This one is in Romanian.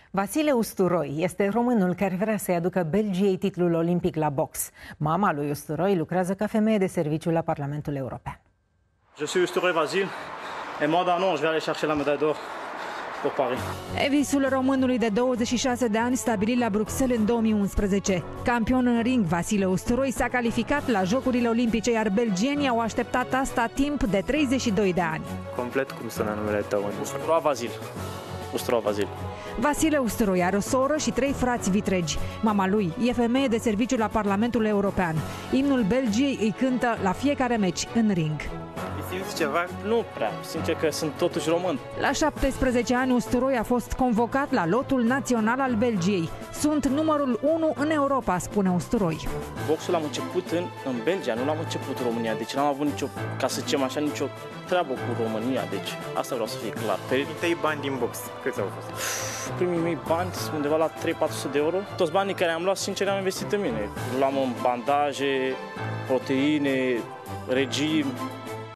Vasile Usturoi este românul care vrea să-i aducă Belgiei titlul olimpic la box. Mama lui Usturoi lucrează ca femeie de serviciu la Parlamentul European. Je suis Usturoi Vasile et moi d'un an je vais aller chercher la médaille d'or pour Paris. E visul românului de 26 de ani stabilit la Bruxelles în 2011. Campion în ring, Vasile Usturoi s-a calificat la Jocurile Olimpice, iar belgienii au așteptat asta timp de 32 de ani. Complet cum sună numele tău? Usturoi Vasile. Usturoi Vasile. Vasile Usturoi are o soră și 3 frați vitregi. Mama lui e femeie de serviciu la Parlamentul European. Imnul Belgiei îi cântă la fiecare meci în ring. Simți ceva? Nu prea, sincer că sunt totuși român. La 17 ani, Usturoi a fost convocat la lotul național al Belgiei. Sunt numărul 1 în Europa, spune Usturoi. Boxul am început în Belgia, nu l-am început în România, deci n-am avut nicio, ca să zicem așa, nicio treabă cu România, deci asta vreau să fie clar. Primii tăi bani din box, câți au fost? Primii mei bani sunt undeva la 300-400 de euro. Toți banii care am luat, sincer, am investit în mine. Luam în bandaje, proteine, regim,